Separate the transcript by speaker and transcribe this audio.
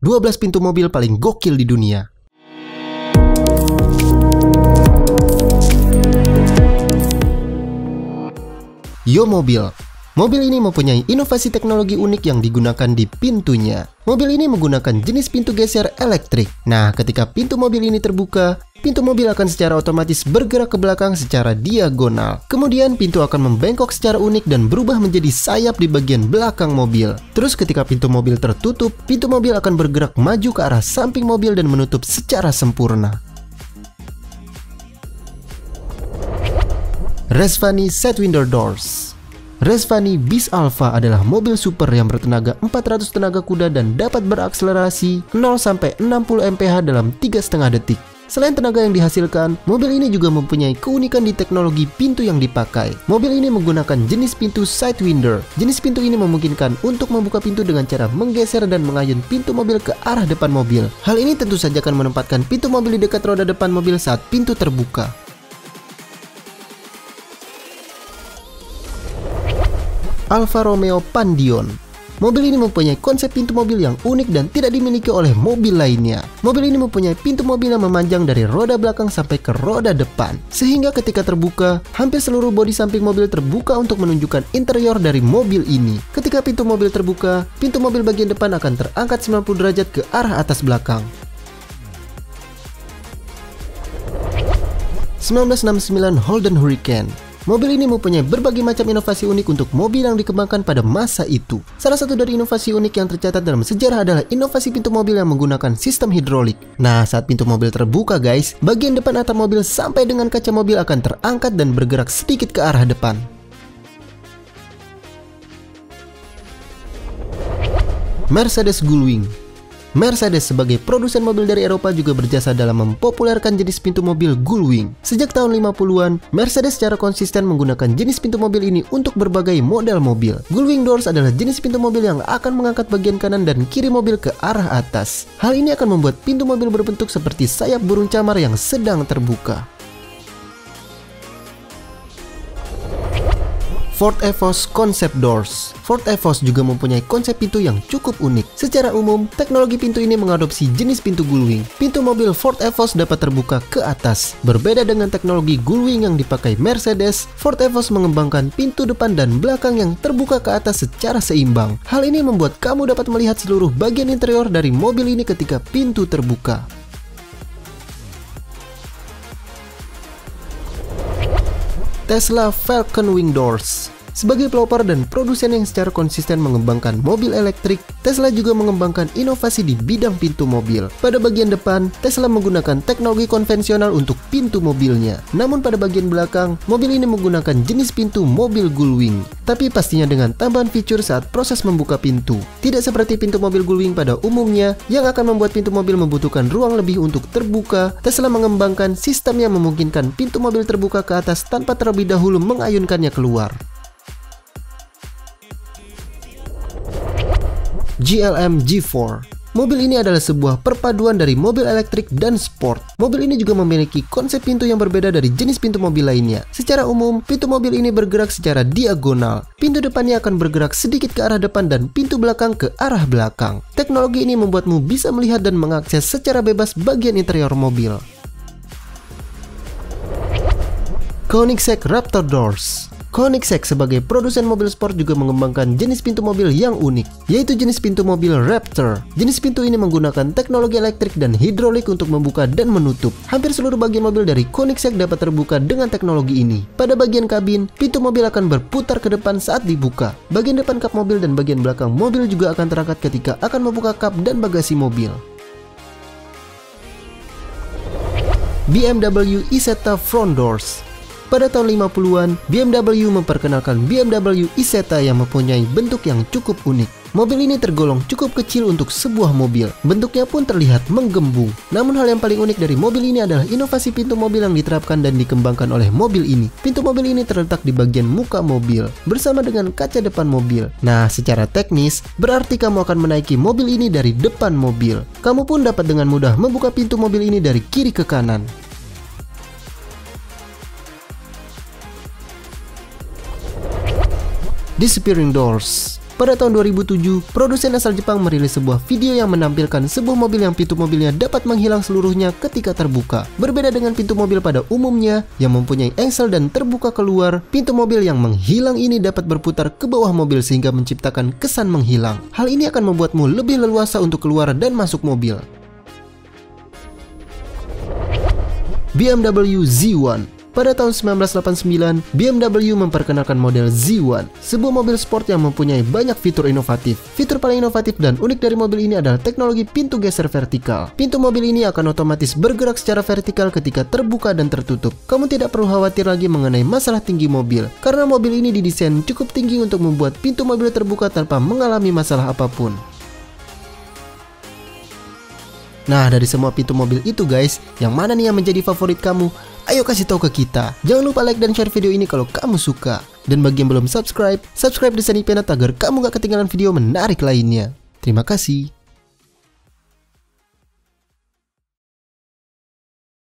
Speaker 1: 12 pintu mobil paling gokil di dunia. Yo Mobil. Mobil ini mempunyai inovasi teknologi unik yang digunakan di pintunya. Mobil ini menggunakan jenis pintu geser elektrik. Nah, ketika pintu mobil ini terbuka, pintu mobil akan secara otomatis bergerak ke belakang secara diagonal. Kemudian pintu akan membengkok secara unik dan berubah menjadi sayap di bagian belakang mobil. Terus ketika pintu mobil tertutup, pintu mobil akan bergerak maju ke arah samping mobil dan menutup secara sempurna. Rezvani Sidewinder Doors. Rezvani Bis Alpha adalah mobil super yang bertenaga 400 tenaga kuda dan dapat berakselerasi 0-60 mph dalam 3,5 detik. Selain tenaga yang dihasilkan, mobil ini juga mempunyai keunikan di teknologi pintu yang dipakai. Mobil ini menggunakan jenis pintu Sidewinder. Jenis pintu ini memungkinkan untuk membuka pintu dengan cara menggeser dan mengayun pintu mobil ke arah depan mobil. Hal ini tentu saja akan menempatkan pintu mobil di dekat roda depan mobil saat pintu terbuka. Alfa Romeo Pandion. Mobil ini mempunyai konsep pintu mobil yang unik dan tidak dimiliki oleh mobil lainnya. Mobil ini mempunyai pintu mobil yang memanjang dari roda belakang sampai ke roda depan. Sehingga ketika terbuka, hampir seluruh bodi samping mobil terbuka untuk menunjukkan interior dari mobil ini. Ketika pintu mobil terbuka, pintu mobil bagian depan akan terangkat 90 derajat ke arah atas belakang. 1969 Holden Hurricane. Mobil ini mempunyai berbagai macam inovasi unik untuk mobil yang dikembangkan pada masa itu. Salah satu dari inovasi unik yang tercatat dalam sejarah adalah inovasi pintu mobil yang menggunakan sistem hidrolik. Nah, saat pintu mobil terbuka guys, bagian depan atap mobil sampai dengan kaca mobil akan terangkat dan bergerak sedikit ke arah depan. Mercedes Gullwing. Mercedes sebagai produsen mobil dari Eropa juga berjasa dalam mempopulerkan jenis pintu mobil Gullwing. Sejak tahun 50-an, Mercedes secara konsisten menggunakan jenis pintu mobil ini untuk berbagai model mobil. Gullwing Doors adalah jenis pintu mobil yang akan mengangkat bagian kanan dan kiri mobil ke arah atas. Hal ini akan membuat pintu mobil berbentuk seperti sayap burung camar yang sedang terbuka. Ford Evos Concept Doors. Ford Evos juga mempunyai konsep pintu yang cukup unik. Secara umum, teknologi pintu ini mengadopsi jenis pintu Gullwing. Pintu mobil Ford Evos dapat terbuka ke atas. Berbeda dengan teknologi Gullwing yang dipakai Mercedes, Ford Evos mengembangkan pintu depan dan belakang yang terbuka ke atas secara seimbang. Hal ini membuat kamu dapat melihat seluruh bagian interior dari mobil ini ketika pintu terbuka. Tesla Falcon Wing Doors. Sebagai pelopor dan produsen yang secara konsisten mengembangkan mobil elektrik, Tesla juga mengembangkan inovasi di bidang pintu mobil. Pada bagian depan, Tesla menggunakan teknologi konvensional untuk pintu mobilnya. Namun pada bagian belakang, mobil ini menggunakan jenis pintu mobil Gullwing. Tapi pastinya dengan tambahan fitur saat proses membuka pintu. Tidak seperti pintu mobil Gullwing pada umumnya, yang akan membuat pintu mobil membutuhkan ruang lebih untuk terbuka, Tesla mengembangkan sistem yang memungkinkan pintu mobil terbuka ke atas tanpa terlebih dahulu mengayunkannya keluar. GLM G4. Mobil ini adalah sebuah perpaduan dari mobil elektrik dan sport. Mobil ini juga memiliki konsep pintu yang berbeda dari jenis pintu mobil lainnya. Secara umum, pintu mobil ini bergerak secara diagonal. Pintu depannya akan bergerak sedikit ke arah depan dan pintu belakang ke arah belakang. Teknologi ini membuatmu bisa melihat dan mengakses secara bebas bagian interior mobil. Koenigsegg Raptor Doors. Koenigsegg sebagai produsen mobil sport juga mengembangkan jenis pintu mobil yang unik, yaitu jenis pintu mobil Raptor. Jenis pintu ini menggunakan teknologi elektrik dan hidrolik untuk membuka dan menutup. Hampir seluruh bagian mobil dari Koenigsegg dapat terbuka dengan teknologi ini. Pada bagian kabin, pintu mobil akan berputar ke depan saat dibuka. Bagian depan kap mobil dan bagian belakang mobil juga akan terangkat ketika akan membuka kap dan bagasi mobil. BMW Isetta Front Doors. Pada tahun 50-an, BMW memperkenalkan BMW Isetta yang mempunyai bentuk yang cukup unik. Mobil ini tergolong cukup kecil untuk sebuah mobil. Bentuknya pun terlihat menggembung. Namun hal yang paling unik dari mobil ini adalah inovasi pintu mobil yang diterapkan dan dikembangkan oleh mobil ini. Pintu mobil ini terletak di bagian muka mobil, bersama dengan kaca depan mobil. Nah, secara teknis, berarti kamu akan menaiki mobil ini dari depan mobil. Kamu pun dapat dengan mudah membuka pintu mobil ini dari kiri ke kanan. Disappearing Doors. Pada tahun 2007, produsen asal Jepang merilis sebuah video yang menampilkan sebuah mobil yang pintu mobilnya dapat menghilang seluruhnya ketika terbuka. Berbeda dengan pintu mobil pada umumnya yang mempunyai engsel dan terbuka keluar, pintu mobil yang menghilang ini dapat berputar ke bawah mobil sehingga menciptakan kesan menghilang. Hal ini akan membuatmu lebih leluasa untuk keluar dan masuk mobil. BMW Z1. Pada tahun 1989, BMW memperkenalkan model Z1, sebuah mobil sport yang mempunyai banyak fitur inovatif. Fitur paling inovatif dan unik dari mobil ini adalah teknologi pintu geser vertikal. Pintu mobil ini akan otomatis bergerak secara vertikal ketika terbuka dan tertutup. Kamu tidak perlu khawatir lagi mengenai masalah tinggi mobil, karena mobil ini didesain cukup tinggi untuk membuat pintu mobil terbuka tanpa mengalami masalah apapun. Nah, dari semua pintu mobil itu guys, yang mana nih yang menjadi favorit kamu? Ayo kasih tahu ke kita. Jangan lupa like dan share video ini kalau kamu suka. Dan bagi yang belum subscribe di Sunny Peanut agar kamu gak ketinggalan video menarik lainnya. Terima kasih.